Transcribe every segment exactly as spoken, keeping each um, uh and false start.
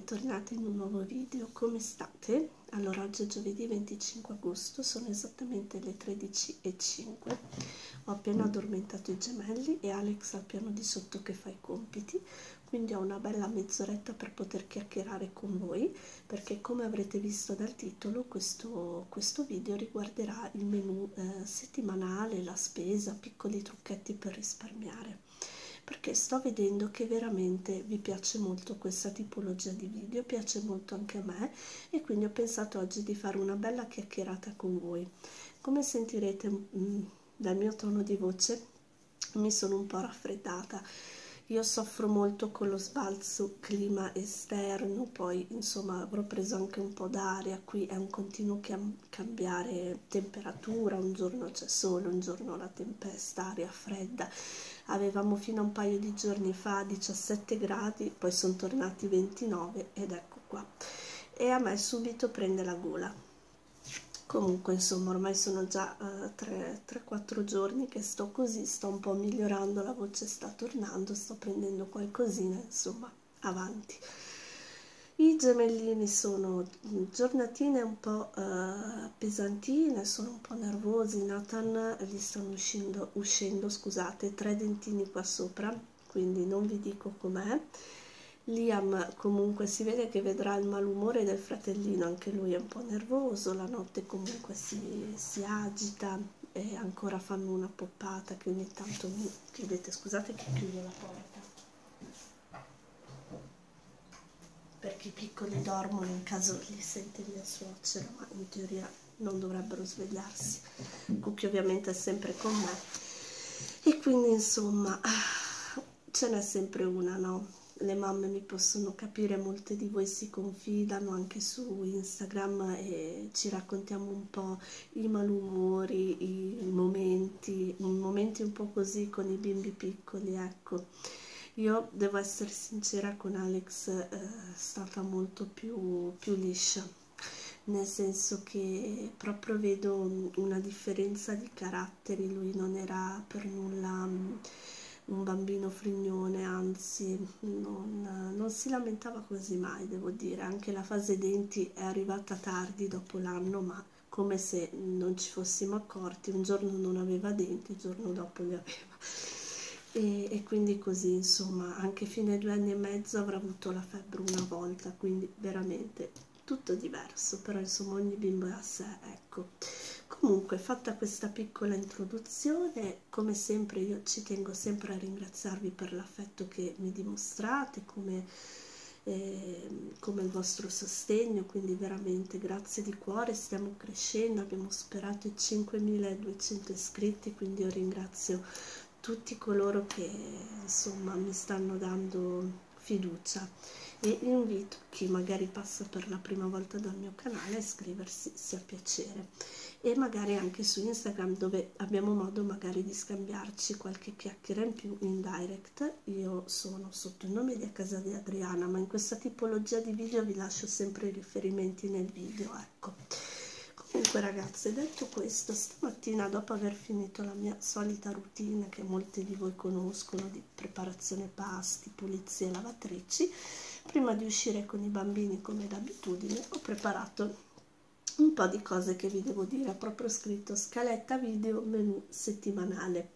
bentornati in un nuovo video. Come state? Allora, oggi è giovedì venticinque agosto, sono esattamente le tredici e cinque. Ho appena addormentato i gemelli e Alex al piano di sotto che fa i compiti, quindi ho una bella mezz'oretta per poter chiacchierare con voi, perché come avrete visto dal titolo questo, questo video riguarderà il menù eh, settimanale, la spesa, piccoli trucchetti per risparmiare, perché sto vedendo che veramente vi piace molto questa tipologia di video, piace molto anche a me, e quindi ho pensato oggi di fare una bella chiacchierata con voi. Come sentirete mh, dal mio tono di voce, mi sono un po' raffreddata. Io soffro molto con lo sbalzo clima esterno, poi insomma avrò preso anche un po' d'aria, qui è un continuo cambiare temperatura, un giorno c'è sole, un giorno la tempesta, aria fredda. Avevamo fino a un paio di giorni fa diciassette gradi, poi sono tornati ventinove ed ecco qua. E a me subito prende la gola. Comunque insomma ormai sono già uh, tre quattro giorni che sto così, sto un po' migliorando, la voce sta tornando, sto prendendo qualcosina, insomma, avanti. I gemellini sono giornatine un po' uh, pesantine, sono un po' nervosi. Nathan gli stanno uscendo, uscendo scusate, tre dentini qua sopra, quindi non vi dico com'è. Liam comunque si vede che vedrà il malumore del fratellino, anche lui è un po' nervoso, la notte comunque si, si agita e ancora fanno una poppata che ogni tanto mi chiudete, scusate che chiudo la porta. Perché i piccoli dormono in caso li sente mia suocera, ma in teoria non dovrebbero svegliarsi. Cucchi ovviamente è sempre con me e quindi insomma ce n'è sempre una, no? Le mamme mi possono capire, molte di voi si confidano anche su Instagram e ci raccontiamo un po' i malumori, i momenti, i momenti un po' così con i bimbi piccoli, ecco. Io devo essere sincera, con Alex eh, è stata molto più, più liscia, nel senso che proprio vedo una differenza di caratteri. Lui non era per nulla un bambino frignone, anzi non, non si lamentava quasi mai, devo dire. Anche la fase denti è arrivata tardi dopo l'anno, ma come se non ci fossimo accorti, un giorno non aveva denti, il giorno dopo li aveva. E, e quindi così, insomma, anche fino ai due anni e mezzo avrà avuto la febbre una volta, quindi veramente tutto diverso, però insomma ogni bimbo è a sé, ecco. Comunque, fatta questa piccola introduzione, come sempre io ci tengo sempre a ringraziarvi per l'affetto che mi dimostrate, come, eh, come il vostro sostegno, quindi veramente grazie di cuore, stiamo crescendo, abbiamo superato i cinquemiladuecento iscritti, quindi io ringrazio tutti coloro che insomma mi stanno dando fiducia e invito chi magari passa per la prima volta dal mio canale a iscriversi se ha piacere, e magari anche su Instagram, dove abbiamo modo magari di scambiarci qualche chiacchiera in più in direct. Io sono sotto il nome di A Casa di Adriana, ma in questa tipologia di video vi lascio sempre i riferimenti nel video, ecco. Comunque ragazze, detto questo, stamattina dopo aver finito la mia solita routine che molti di voi conoscono, di preparazione pasti, pulizie, lavatrici, prima di uscire con i bambini come d'abitudine ho preparato un po' di cose che vi devo dire. Ho proprio scritto scaletta video menù settimanale,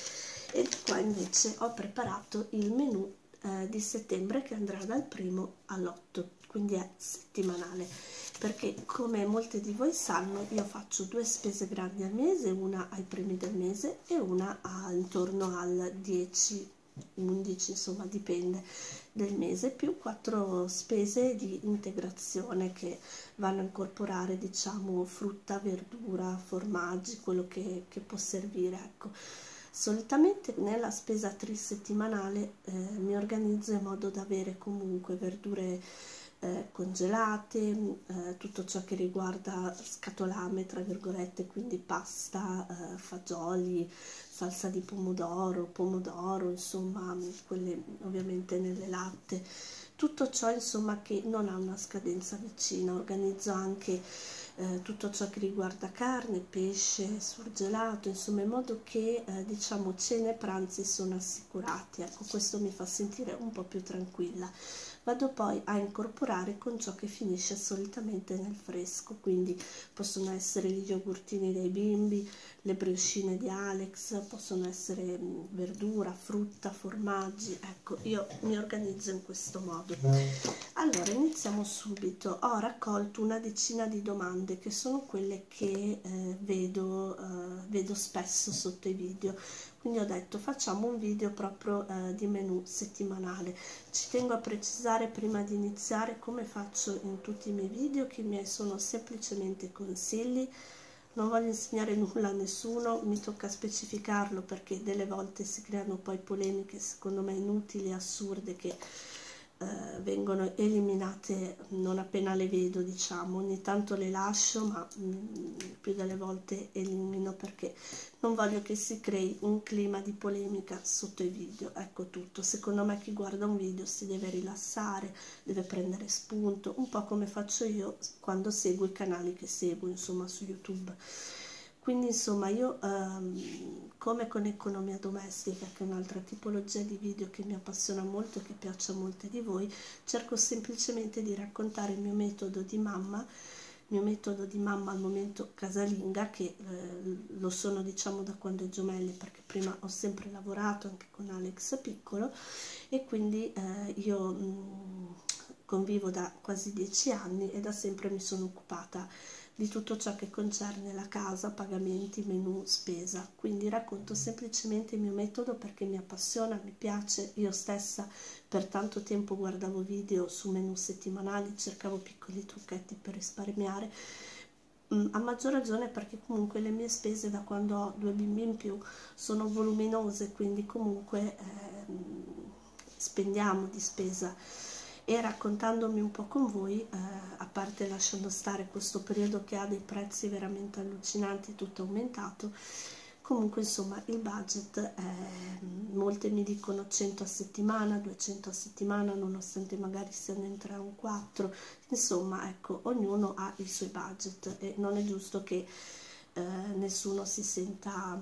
e qua invece ho preparato il menù eh, di settembre, che andrà dal primo all'otto, quindi è settimanale, perché come molti di voi sanno io faccio due spese grandi al mese, una ai primi del mese e una a, intorno al dieci undici, insomma dipende del mese, più quattro spese di integrazione che vanno a incorporare, diciamo, frutta, verdura, formaggi, quello che, che può servire, ecco. Solitamente nella spesa trisettimanale eh, mi organizzo in modo da avere comunque verdure eh, congelate, eh, tutto ciò che riguarda scatolame, tra virgolette, quindi pasta, eh, fagioli, salsa di pomodoro, pomodoro, insomma, quelle ovviamente nelle latte, tutto ciò insomma che non ha una scadenza vicina. Organizzo anche eh, tutto ciò che riguarda carne, pesce, surgelato, insomma, in modo che eh, diciamo cene e pranzi sono assicurati, ecco. Questo mi fa sentire un po' più tranquilla. vado poi a incorporare con ciò che finisce solitamente nel fresco, quindi possono essere gli yogurtini dei bimbi, le briochine di Alex, possono essere verdura, frutta, formaggi. Ecco, io mi organizzo in questo modo. Allora, iniziamo subito. Ho raccolto una decina di domande che sono quelle che eh, vedo, eh, vedo spesso sotto i video, quindi ho detto facciamo un video proprio eh, di menù settimanale. Ci tengo a precisare prima di iniziare, come faccio in tutti i miei video, che i miei sono semplicemente consigli. Non voglio insegnare nulla a nessuno, mi tocca specificarlo perché delle volte si creano poi polemiche secondo me inutili e assurde che eh, vengono eliminate non appena le vedo, diciamo. Ogni tanto le lascio, ma mh, più delle volte elimino perché non voglio che si crei un clima di polemica sotto i video. Ecco tutto. Secondo me chi guarda un video si deve rilassare, deve prendere spunto, un po' come faccio io quando seguo i canali che seguo, insomma, su YouTube. Quindi insomma io ehm, come con economia domestica, che è un'altra tipologia di video che mi appassiona molto e che piace a molte di voi, cerco semplicemente di raccontare il mio metodo di mamma, il mio metodo di mamma al momento casalinga, che eh, lo sono diciamo da quando è gemelli, perché prima ho sempre lavorato anche con Alex piccolo e quindi eh, io mh, convivo da quasi dieci anni e da sempre mi sono occupata di tutto ciò che concerne la casa, pagamenti, menù, spesa. Quindi racconto semplicemente il mio metodo perché mi appassiona, mi piace. Io stessa per tanto tempo guardavo video su menù settimanali, cercavo piccoli trucchetti per risparmiare, a maggior ragione perché comunque le mie spese da quando ho due bimbi in più sono voluminose, quindi comunque ehm, spendiamo di spesa. E raccontandomi un po' con voi, eh, a parte lasciando stare questo periodo che ha dei prezzi veramente allucinanti, tutto aumentato, comunque insomma il budget, eh, molte mi dicono cento a settimana, duecento a settimana, nonostante magari siano in tre o quattro, insomma ecco, ognuno ha i suoi budget e non è giusto che eh, nessuno si senta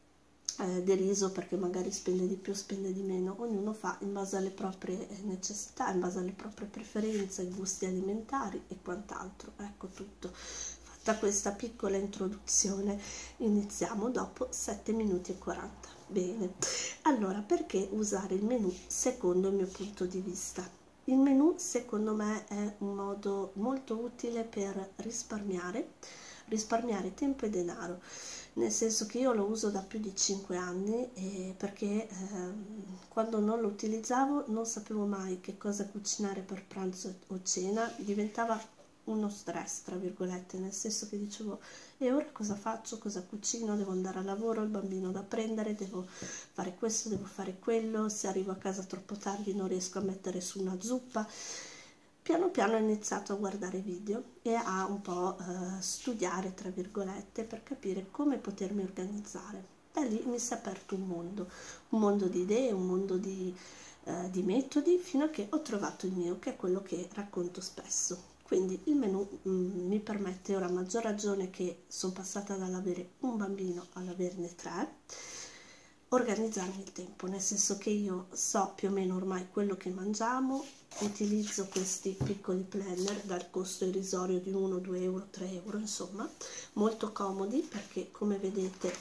Eh, deriso perché magari spende di più, spende di meno. Ognuno fa in base alle proprie necessità, in base alle proprie preferenze, gusti alimentari e quant'altro. Ecco tutto. Fatta questa piccola introduzione, iniziamo dopo sette minuti e quaranta. Bene, allora perché usare il menù secondo il mio punto di vista? Il menù secondo me è un modo molto utile per risparmiare, risparmiare tempo e denaro. Nel senso che io lo uso da più di cinque anni e perché eh, quando non lo utilizzavo non sapevo mai che cosa cucinare per pranzo o cena, diventava uno stress tra virgolette, nel senso che dicevo e ora cosa faccio, cosa cucino, devo andare a lavoro, il bambino da prendere, devo fare questo, devo fare quello, se arrivo a casa troppo tardi non riesco a mettere su una zuppa. Piano piano ho iniziato a guardare video e a un po' eh, studiare, tra virgolette, per capire come potermi organizzare. Da lì mi si è aperto un mondo, un mondo di idee, un mondo di, eh, di metodi, fino a che ho trovato il mio, che è quello che racconto spesso. Quindi il menù mh, mi permette, ora a maggior ragione che sono passata dall'avere un bambino all'averne tre, organizzarmi il tempo, nel senso che io so più o meno ormai quello che mangiamo, utilizzo questi piccoli planner dal costo irrisorio di uno, due euro, tre euro, insomma, molto comodi perché come vedete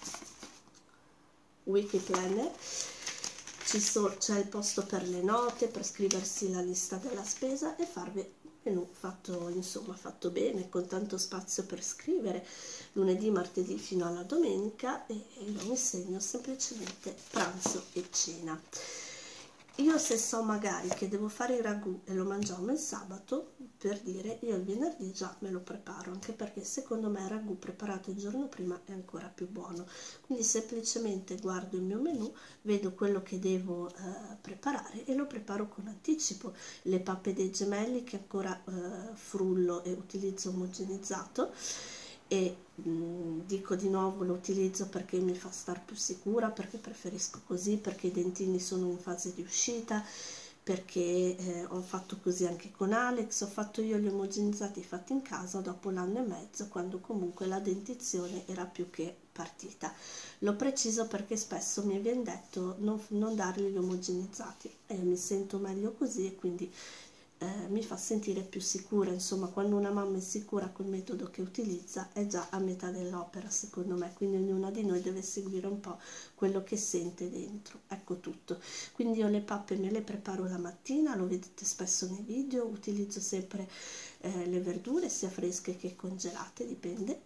Wiki Planner c'è il posto per le note, per scriversi la lista della spesa e farvi menù fatto, insomma, fatto bene, con tanto spazio per scrivere, lunedì, martedì fino alla domenica, e io mi segno semplicemente pranzo e cena. Io se so magari che devo fare il ragù e lo mangiamo il sabato, per dire, io il venerdì già me lo preparo, anche perché secondo me il ragù preparato il giorno prima è ancora più buono. Quindi semplicemente guardo il mio menù, vedo quello che devo eh, preparare e lo preparo con anticipo. Le pappe dei gemelli che ancora eh, frullo e utilizzo omogenizzato, e mh, dico di nuovo lo utilizzo perché mi fa star più sicura, perché preferisco così, perché i dentini sono in fase di uscita, perché eh, ho fatto così anche con Alex, ho fatto io gli omogenizzati fatti in casa dopo l'anno e mezzo, quando comunque la dentizione era più che partita. L'ho preciso perché spesso mi viene detto non, non dargli gli omogenizzati, e mi sento meglio così, e quindi eh, mi fa sentire più sicura. Insomma, quando una mamma è sicura col metodo che utilizza è già a metà dell'opera, secondo me, quindi ognuna di noi deve seguire un po' quello che sente dentro. Ecco tutto. Quindi io le pappe me le preparo la mattina, lo vedete spesso nei video, utilizzo sempre eh, le verdure sia fresche che congelate, dipende.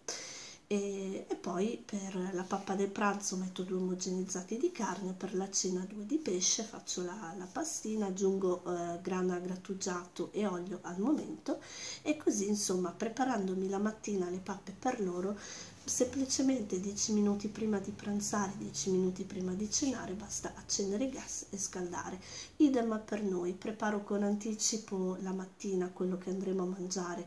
E, e poi per la pappa del pranzo metto due omogenizzati di carne, per la cena due di pesce, faccio la, la pastina, aggiungo eh, grana grattugiato e olio al momento, e così insomma, preparandomi la mattina le pappe per loro, semplicemente dieci minuti prima di pranzare, dieci minuti prima di cenare, basta accendere il gas e scaldare. Idem per noi, preparo con anticipo la mattina quello che andremo a mangiare,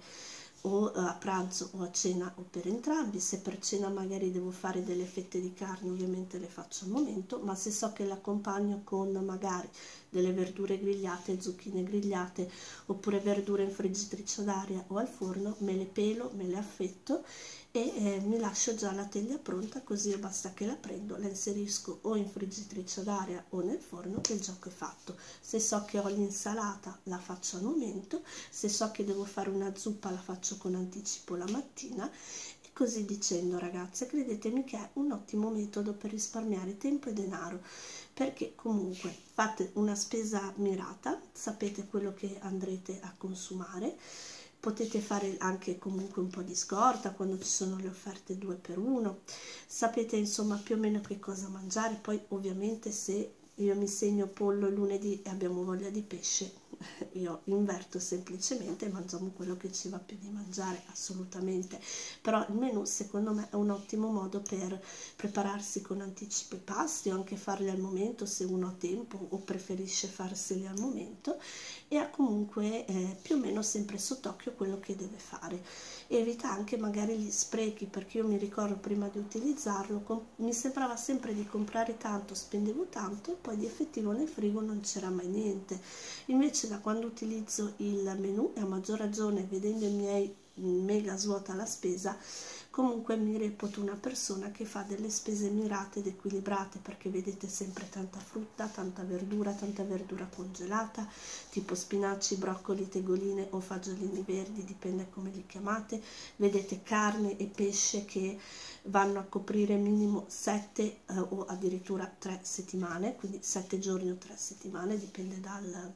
o a pranzo o a cena o per entrambi. Se per cena magari devo fare delle fette di carne, ovviamente le faccio al momento, ma se so che l'accompagno con magari delle verdure grigliate, zucchine grigliate, oppure verdure in friggitrice d'aria o al forno, me le pelo, me le affetto e eh, mi lascio già la teglia pronta, così io basta che la prendo, la inserisco o in friggitrice d'aria o nel forno e il gioco è fatto. Se so che ho l'insalata la faccio al momento, se so che devo fare una zuppa la faccio con anticipo la mattina, e così dicendo, ragazze, credetemi che è un ottimo metodo per risparmiare tempo e denaro, perché comunque fate una spesa mirata, sapete quello che andrete a consumare. Potete fare anche comunque un po' di scorta quando ci sono le offerte due per uno, sapete insomma più o meno che cosa mangiare. Poi ovviamente se io mi segno pollo lunedì e abbiamo voglia di pesce, io inverto semplicemente e mangiamo quello che ci va più di mangiare, assolutamente. Però il menù secondo me è un ottimo modo per prepararsi con anticipo i pasti, o anche farli al momento se uno ha tempo o preferisce farseli al momento, e ha comunque eh, più o meno sempre sott'occhio quello che deve fare. Evita anche magari gli sprechi, perché io mi ricordo prima di utilizzarlo mi sembrava sempre di comprare tanto, spendevo tanto e poi di effettivo nel frigo non c'era mai niente. Invece da quando utilizzo il menù, e a maggior ragione vedendo i miei mega svuota la spesa, comunque mi reputo una persona che fa delle spese mirate ed equilibrate, perché vedete sempre tanta frutta, tanta verdura, tanta verdura congelata, tipo spinaci, broccoli, tegoline o fagiolini verdi, dipende come li chiamate. Vedete carne e pesce che vanno a coprire minimo sette eh, o addirittura tre settimane, quindi sette giorni o tre settimane, dipende dal,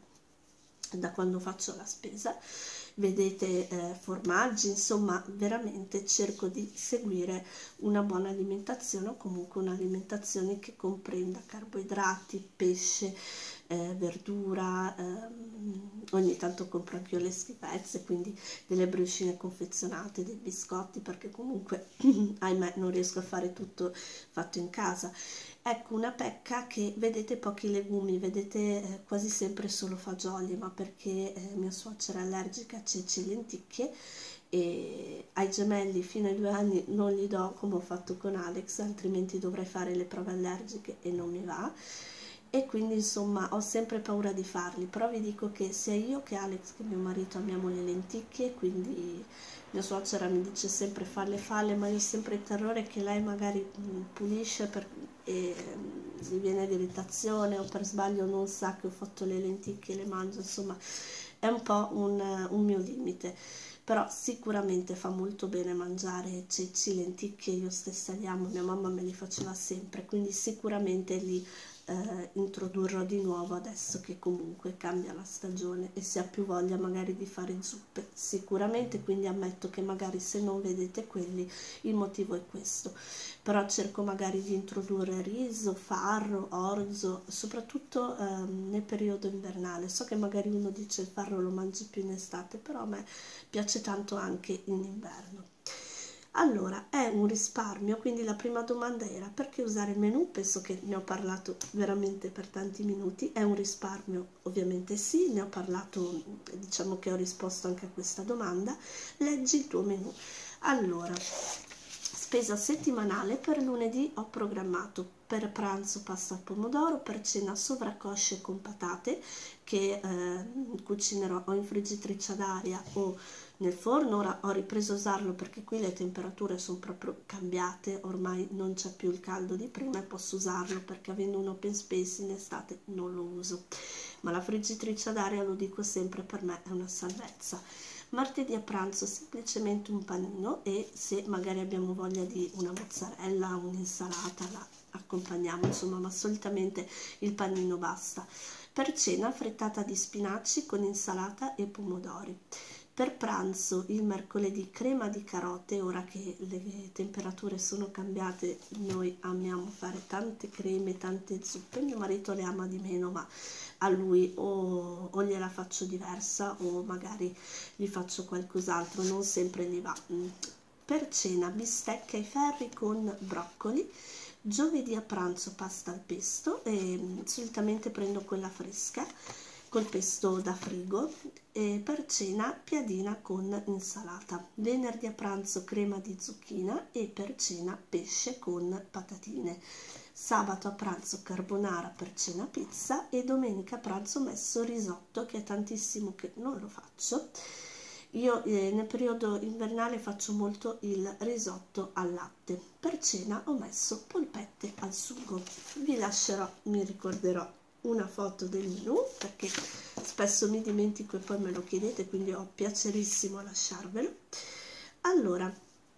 da quando faccio la spesa. Vedete eh, formaggi, insomma veramente cerco di seguire una buona alimentazione, o comunque un'alimentazione che comprenda carboidrati, pesce, eh, verdura, ehm, ogni tanto compro anche io le schifezze, quindi delle briochine confezionate, dei biscotti, perché comunque ahimè non riesco a fare tutto fatto in casa. Ecco, una pecca che vedete pochi legumi, vedete eh, quasi sempre solo fagioli, ma perché eh, mia suocera è allergica a ceci e lenticchie, e ai gemelli fino ai due anni non li do come ho fatto con Alex, altrimenti dovrei fare le prove allergiche e non mi va, e quindi insomma ho sempre paura di farli. Però vi dico che sia io che Alex che mio marito amiamo le lenticchie, quindi mia suocera mi dice sempre falle falle, ma io ho sempre il terrore che lei magari mh, pulisce per, e mh, gli viene irritazione, o per sbaglio non sa che ho fatto le lenticchie e le mangio, insomma è un po' un, un mio limite. Però sicuramente fa molto bene mangiare ceci, lenticchie, io stessa li amo, mia mamma me li faceva sempre, quindi sicuramente li eh, introdurrò di nuovo adesso che comunque cambia la stagione e si ha più voglia magari di fare zuppe, sicuramente. Quindi ammetto che magari se non vedete quelli il motivo è questo, però cerco magari di introdurre riso, farro, orzo, soprattutto ehm, nel periodo invernale. So che magari uno dice il farro lo mangi più in estate, però a me piace tanto anche in inverno. Allora, è un risparmio, quindi la prima domanda era perché usare il menù? Penso che ne ho parlato veramente per tanti minuti. È un risparmio? Ovviamente sì, ne ho parlato, diciamo che ho risposto anche a questa domanda. Leggi il tuo menù. Allora, Spesa settimanale: per lunedì ho programmato per pranzo pasta al pomodoro, per cena sovraccosce con patate che eh, cucinerò o in friggitrice ad aria o nel forno. Ora ho ripreso a usarlo perché qui le temperature sono proprio cambiate, ormai non c'è più il caldo di prima e posso usarlo, perché avendo un open space in estate non lo uso, ma la friggitrice ad aria, lo dico sempre, per me è una salvezza. Martedì a pranzo semplicemente un panino, e se magari abbiamo voglia di una mozzarella, un'insalata, la accompagniamo, insomma, ma solitamente il panino basta. Per cena frittata di spinaci con insalata e pomodori. Per pranzo il mercoledì crema di carote. Ora che le temperature sono cambiate, noi amiamo fare tante creme, tante zuppe. Mio marito le ama di meno, ma a lui o, o gliela faccio diversa o magari gli faccio qualcos'altro, non sempre gli va. Per cena bistecche ai ferri con broccoli. Giovedì a pranzo pasta al pesto, e solitamente prendo quella fresca col pesto da frigo. E per cena piadina con insalata. Venerdì a pranzo crema di zucchina, e per cena pesce con patatine. Sabato a pranzo carbonara, per cena pizza, e domenica a pranzo ho messo risotto, che è tantissimo che non lo faccio. Io eh, nel periodo invernale faccio molto il risotto al latte. Per cena ho messo polpette al sugo. Vi lascerò, mi ricorderò, una foto del menù, perché spesso mi dimentico e poi me lo chiedete, quindi ho piacerissimo a lasciarvelo. Allora,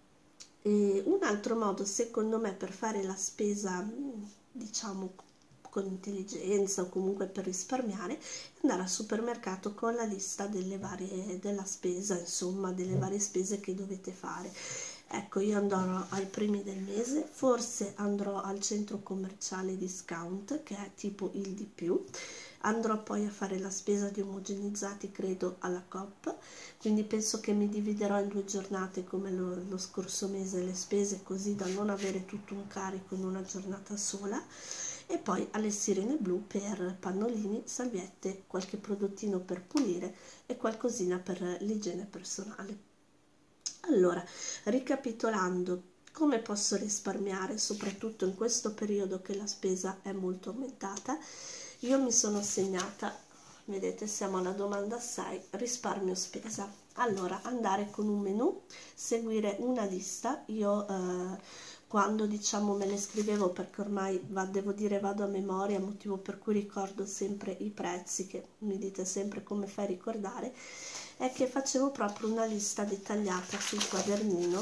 eh, un altro modo secondo me per fare la spesa, diciamo con intelligenza, o comunque per risparmiare, è andare al supermercato con la lista delle varie, della spesa, insomma, delle varie spese che dovete fare. Ecco, io andrò ai primi del mese, forse andrò al centro commerciale discount, che è tipo il di più, andrò poi a fare la spesa di omogenizzati, credo, alla Coop, quindi penso che mi dividerò in due giornate come lo, lo scorso mese le spese, così da non avere tutto un carico in una giornata sola. E poi alle Sirene Blu per pannolini, salviette, qualche prodottino per pulire e qualcosina per l'igiene personale. Allora, ricapitolando, come posso risparmiare, soprattutto in questo periodo che la spesa è molto aumentata? Io mi sono segnata, vedete, siamo alla domanda sei, risparmio spesa. Allora, andare con un menu, seguire una lista. Io eh, quando diciamo me le scrivevo, perché ormai va, devo dire vado a memoria, motivo per cui ricordo sempre i prezzi, che mi dite sempre come fai a ricordare, è che facevo proprio una lista dettagliata sul quadernino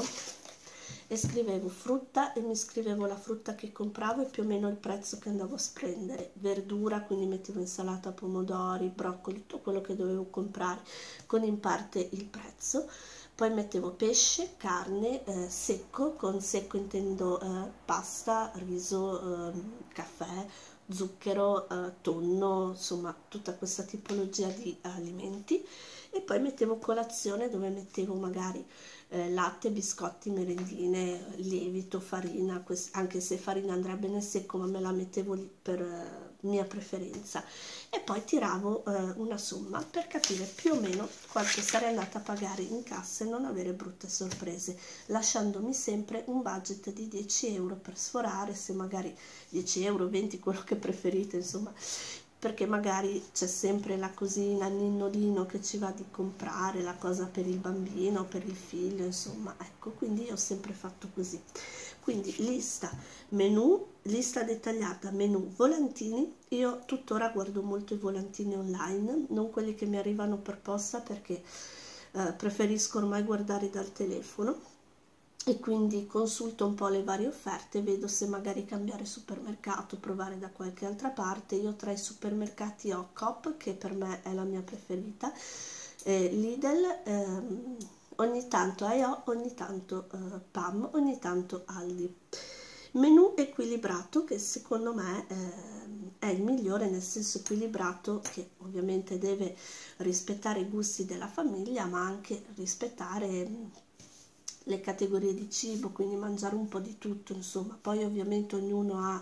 e scrivevo frutta, e mi scrivevo la frutta che compravo e più o meno il prezzo che andavo a spendere. Verdura, quindi mettevo insalata, pomodori, broccoli, tutto quello che dovevo comprare con in parte il prezzo. Poi mettevo pesce, carne, eh, secco, con secco intendo eh, pasta, riso, eh, caffè, zucchero, eh, tonno, insomma tutta questa tipologia di alimenti. E poi mettevo colazione, dove mettevo magari eh, latte, biscotti, merendine, lievito, farina, anche se farina andrebbe nel secco, ma me la mettevo lì per eh, mia preferenza. E poi tiravo eh, una somma per capire più o meno quanto sarei andata a pagare in cassa e non avere brutte sorprese, lasciandomi sempre un budget di dieci euro per sforare, se magari dieci euro, venti, quello che preferite, insomma, perché magari c'è sempre la cosina, il ninnolino che ci va di comprare, la cosa per il bambino, per il figlio, insomma, ecco, quindi io ho sempre fatto così. Quindi lista, menù, lista dettagliata, menù, volantini. Io tuttora guardo molto i volantini online, non quelli che mi arrivano per posta, perché eh, preferisco ormai guardare dal telefono, e quindi consulto un po' le varie offerte, vedo se magari cambiare supermercato, provare da qualche altra parte. Io tra i supermercati ho Coop, che per me è la mia preferita, eh, Lidl, ehm, ogni tanto A E O, ogni tanto eh, P A M, ogni tanto Aldi. Menù equilibrato, che secondo me eh, è il migliore, nel senso equilibrato che ovviamente deve rispettare i gusti della famiglia, ma anche rispettare le categorie di cibo, quindi mangiare un po' di tutto, insomma. Poi ovviamente ognuno ha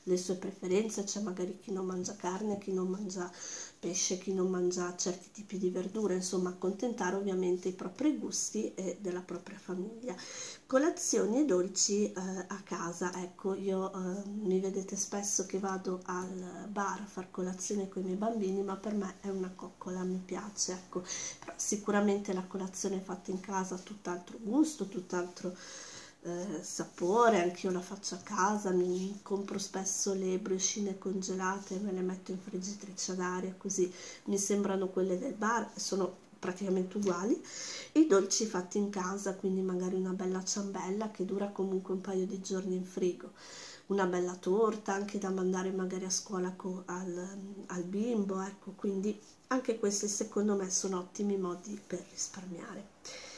le sue preferenze, c'è magari chi non mangia carne, chi non mangia pesce, chi non mangia certi tipi di verdure, insomma accontentare ovviamente i propri gusti e della propria famiglia. Colazioni e dolci eh, a casa, ecco, io eh, mi vedete spesso che vado al bar a far colazione con i miei bambini, ma per me è una coccola, mi piace, ecco. Però sicuramente la colazione fatta in casa ha tutt'altro gusto, tutt'altro eh, sapore, anche io la faccio a casa, mi compro spesso le briochine congelate, me le metto in friggitrice ad aria, così mi sembrano quelle del bar, sono praticamente uguali. I dolci fatti in casa, quindi magari una bella ciambella che dura comunque un paio di giorni in frigo, una bella torta anche da mandare magari a scuola al, al bimbo, ecco, quindi anche questi secondo me sono ottimi modi per risparmiare.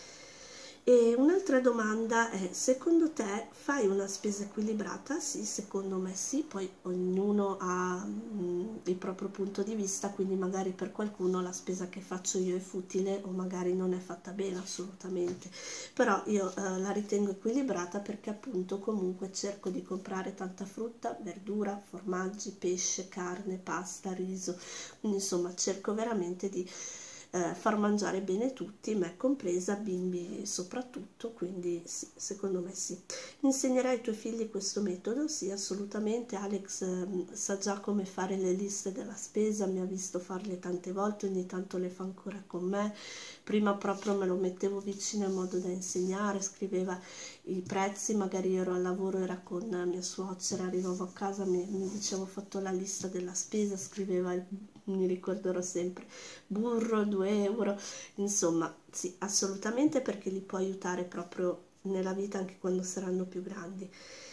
E un'altra domanda è: secondo te fai una spesa equilibrata? Sì, secondo me sì, poi ognuno ha mh, il proprio punto di vista, quindi magari per qualcuno la spesa che faccio io è futile o magari non è fatta bene assolutamente, però io eh, la ritengo equilibrata perché appunto comunque cerco di comprare tanta frutta, verdura, formaggi, pesce, carne, pasta, riso, quindi insomma cerco veramente di Eh, far mangiare bene tutti, me compresa, bimbi soprattutto, quindi sì, secondo me sì. Insegnerai ai tuoi figli questo metodo? Sì, assolutamente. Alex eh, sa già come fare le liste della spesa, mi ha visto farle tante volte, ogni tanto le fa ancora con me. Prima proprio me lo mettevo vicino in modo da insegnare, scriveva i prezzi, magari ero al lavoro, era con mia suocera, arrivavo a casa, mi, mi diceva: ho fatto la lista della spesa, scriveva il, mi ricorderò sempre, burro due euro, insomma sì, assolutamente, perché li può aiutare proprio nella vita anche quando saranno più grandi.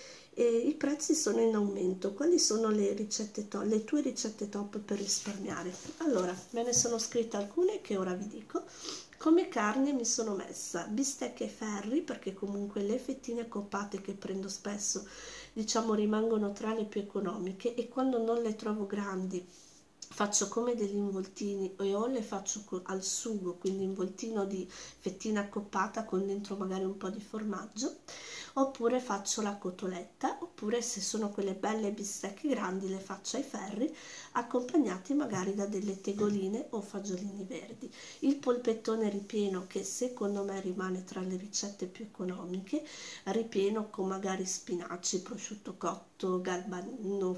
E i prezzi sono in aumento. Quali sono le ricette top, le tue ricette top per risparmiare? Allora, me ne sono scritte alcune che ora vi dico. Come carne mi sono messa bistecche e ferri, perché comunque le fettine coppate che prendo spesso, diciamo, rimangono tra le più economiche, e quando non le trovo grandi faccio come degli involtini, e o le faccio al sugo, quindi involtino di fettina accoppata con dentro magari un po' di formaggio, oppure faccio la cotoletta, oppure se sono quelle belle bistecche grandi le faccio ai ferri, accompagnati magari da delle tegoline o fagiolini verdi. Il polpettone ripieno, che secondo me rimane tra le ricette più economiche, ripieno con magari spinaci, prosciutto cotto, garbanino,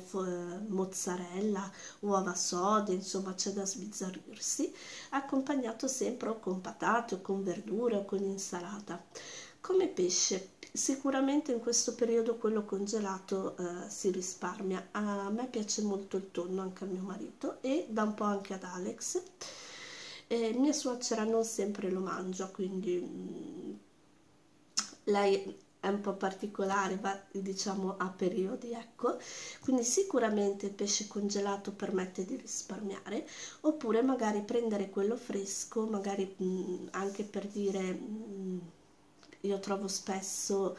mozzarella, uova sode, insomma c'è da sbizzarrirsi, accompagnato sempre o con patate o con verdure o con insalata. Come pesce, sicuramente in questo periodo quello congelato eh, si risparmia. A me piace molto il tonno, anche a mio marito, e da un po' anche ad Alex. E mia suocera non sempre lo mangia, quindi mh, lei è un po' particolare, va diciamo a periodi, ecco, quindi sicuramente il pesce congelato permette di risparmiare, oppure magari prendere quello fresco, magari mh, anche per dire, mh, io trovo spesso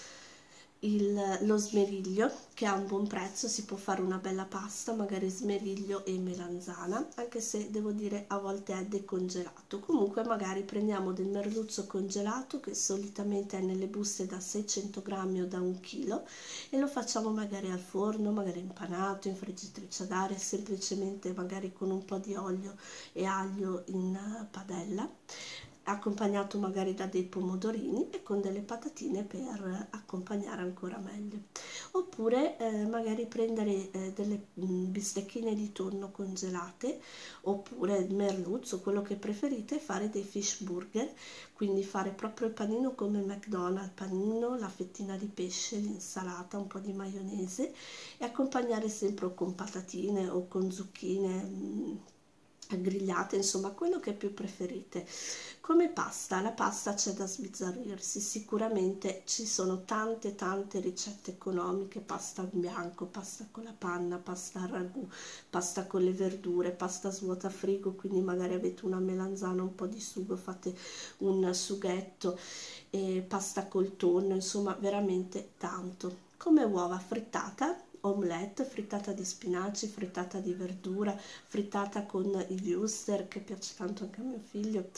il, lo smeriglio che ha un buon prezzo, si può fare una bella pasta, magari smeriglio e melanzana, anche se devo dire a volte è decongelato. Comunque magari prendiamo del merluzzo congelato, che solitamente è nelle buste da seicento grammi o da un chilo, e lo facciamo magari al forno, magari impanato, in friggitrice ad aria, semplicemente magari con un po' di olio e aglio in padella, accompagnato magari da dei pomodorini e con delle patatine per accompagnare ancora meglio. Oppure eh, magari prendere eh, delle mh, bistecchine di tonno congelate, oppure il merluzzo, quello che preferite, e fare dei fish burger, quindi fare proprio il panino come McDonald's, panino, la fettina di pesce, l'insalata, un po' di maionese, e accompagnare sempre con patatine o con zucchine mh, grigliate, insomma quello che più preferite. Come pasta, la pasta c'è da sbizzarrirsi, sicuramente ci sono tante tante ricette economiche: pasta in bianco, pasta con la panna, pasta al ragù, pasta con le verdure, pasta svuota frigo, quindi magari avete una melanzana, un po' di sugo, fate un sughetto, e pasta col tonno, insomma veramente tanto. Come uova, frittata, omelette, frittata di spinaci, frittata di verdura, frittata con i wuster, che piace tanto anche a mio figlio,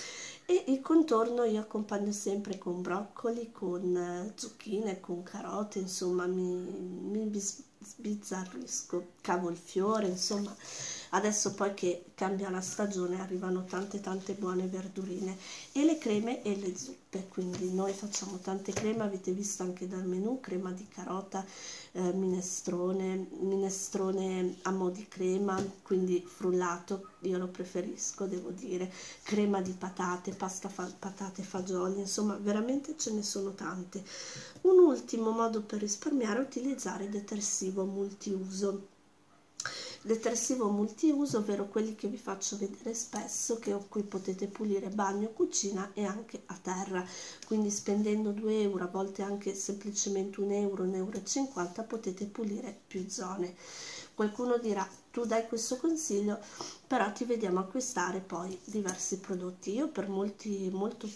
E il contorno io accompagno sempre con broccoli, con zucchine, con carote, insomma mi, mi sbizzarrisco, cavolfiore, insomma adesso poi che cambia la stagione arrivano tante tante buone verdurine, e le creme e le zuppe, quindi noi facciamo tante creme, avete visto anche dal menù, crema di carota, eh, minestrone, minestrone a mo' di crema, quindi frullato, io lo preferisco, devo dire, crema di patate, pasta fa patate, fagioli, insomma veramente ce ne sono tante. Un ultimo modo per risparmiare è utilizzare detersivo multiuso. Detersivo multiuso, ovvero quelli che vi faccio vedere spesso, che con cui potete pulire bagno, cucina e anche a terra, quindi spendendo due euro, a volte anche semplicemente un euro, un euro e cinquanta, potete pulire più zone. Qualcuno dirà, tu dai questo consiglio, però ti vediamo acquistare poi diversi prodotti. Io per, molti, molto,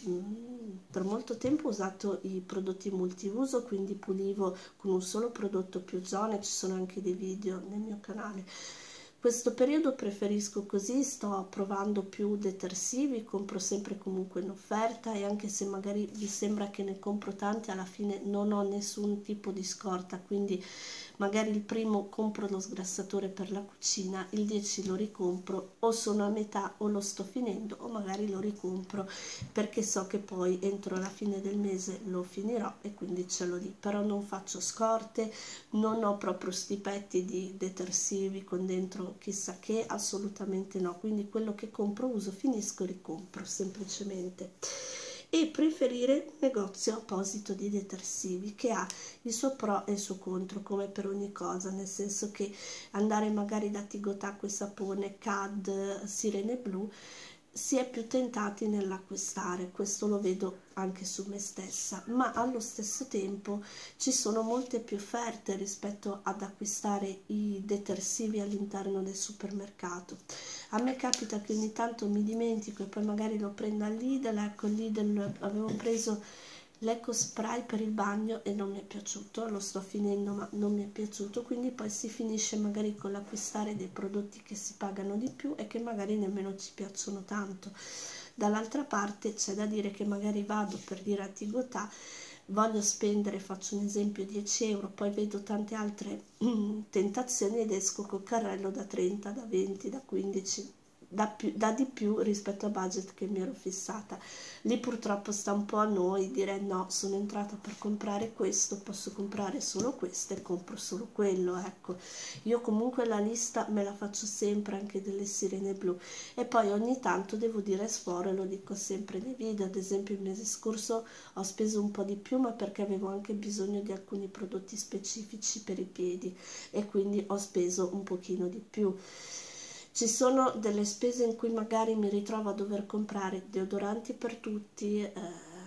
per molto tempo ho usato i prodotti multiuso, quindi pulivo con un solo prodotto più zone, ci sono anche dei video nel mio canale. Questo periodo preferisco così, sto provando più detersivi, compro sempre comunque in offerta, e anche se magari vi sembra che ne compro tanti, alla fine non ho nessun tipo di scorta, quindi magari il primo compro lo sgrassatore per la cucina, il dieci lo ricompro, o sono a metà o lo sto finendo, o magari lo ricompro perché so che poi entro la fine del mese lo finirò e quindi ce l'ho lì. Però non faccio scorte, non ho proprio sti petti di detersivi con dentro chissà che, assolutamente no, quindi quello che compro uso, finisco, ricompro semplicemente. E preferire negozio apposito di detersivi, che ha il suo pro e il suo contro, come per ogni cosa, nel senso che andare magari da Tigotà, acqua e sapone, C A D, Sirene Blu, si è più tentati nell'acquistare, questo lo vedo anche su me stessa, ma allo stesso tempo ci sono molte più offerte rispetto ad acquistare i detersivi all'interno del supermercato. A me capita che ogni tanto mi dimentico e poi magari lo prendo al Lidl. Ecco, il Lidl avevo preso l'Eco Spray per il bagno e non mi è piaciuto, lo sto finendo ma non mi è piaciuto, quindi poi si finisce magari con l'acquistare dei prodotti che si pagano di più e che magari nemmeno ci piacciono tanto. Dall'altra parte c'è da dire che magari vado, per dire, a Tigotà, voglio spendere, faccio un esempio, dieci euro, poi vedo tante altre tentazioni ed esco col carrello da trenta, da venti, da quindici, Da, più, da di più rispetto al budget che mi ero fissata. Lì purtroppo sta un po' a noi dire no, sono entrata per comprare questo, posso comprare solo questo e compro solo quello. Ecco, io comunque la lista me la faccio sempre, anche delle Sirene Blu, e poi ogni tanto devo dire sforo, e lo dico sempre nei video. Ad esempio il mese scorso ho speso un po' di più, ma perché avevo anche bisogno di alcuni prodotti specifici per i piedi e quindi ho speso un pochino di più. Ci sono delle spese in cui magari mi ritrovo a dover comprare deodoranti per tutti, eh,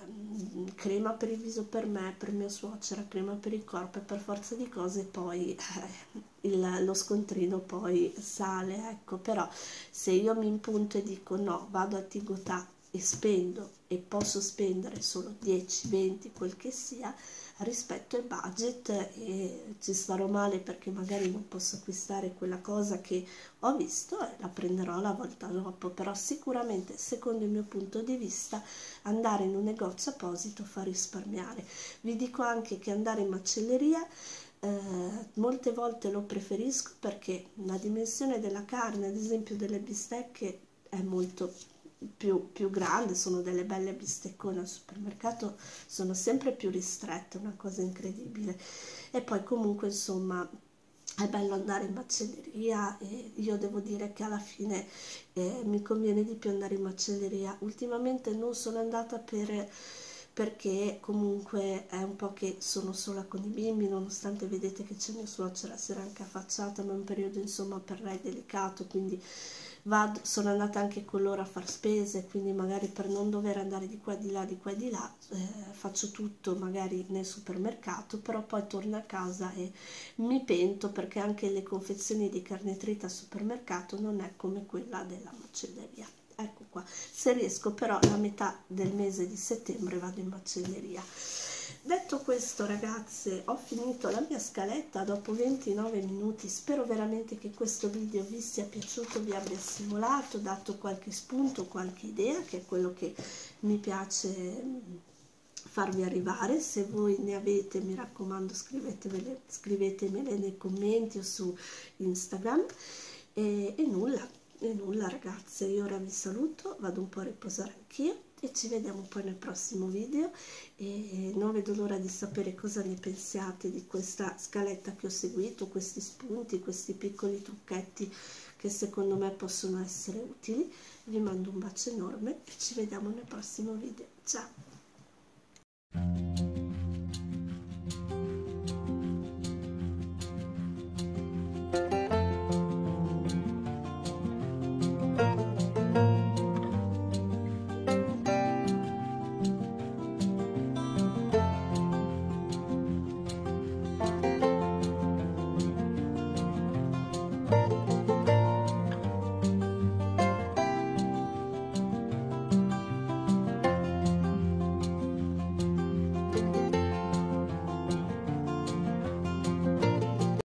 crema per il viso per me, per mia suocera, crema per il corpo, e per forza di cose poi eh, il, lo scontrino poi sale, ecco. Però se io mi impunto e dico no, vado a Tigotà e spendo, e posso spendere solo dieci, venti, quel che sia, rispetto al budget, e ci starò male perché magari non posso acquistare quella cosa che ho visto e la prenderò la volta dopo. Però sicuramente, secondo il mio punto di vista, andare in un negozio apposito fa risparmiare. Vi dico anche che andare in macelleria eh, molte volte lo preferisco, perché la dimensione della carne, ad esempio delle bistecche, è molto più, più grande, sono delle belle bisteccone. Al supermercato sono sempre più ristrette, una cosa incredibile. E poi comunque insomma è bello andare in macelleria, e io devo dire che alla fine eh, mi conviene di più andare in macelleria. Ultimamente non sono andata per perché comunque è un po' che sono sola con i bimbi, nonostante vedete che c'è mia suocera, si era anche affacciata, ma è un periodo insomma per lei delicato, quindi vado, sono andata anche con loro a far spese, quindi magari per non dover andare di qua di là, di qua di là, eh, faccio tutto magari nel supermercato, però poi torno a casa e mi pento, perché anche le confezioni di carne trita al supermercato non è come quella della macelleria. Ecco qua, se riesco però la metà del mese di settembre vado in macelleria. Detto questo, ragazze, ho finito la mia scaletta dopo ventinove minuti. Spero veramente che questo video vi sia piaciuto, vi abbia stimolato, dato qualche spunto, qualche idea, che è quello che mi piace farvi arrivare. Se voi ne avete, mi raccomando, scrivetemele, scrivetemele nei commenti o su Instagram. E, e nulla, e nulla ragazze, io ora vi saluto, vado un po' a riposare anch'io e ci vediamo poi nel prossimo video, e non vedo l'ora di sapere cosa ne pensiate di questa scaletta che ho seguito, questi spunti, questi piccoli trucchetti che secondo me possono essere utili. Vi mando un bacio enorme e ci vediamo nel prossimo video. Ciao!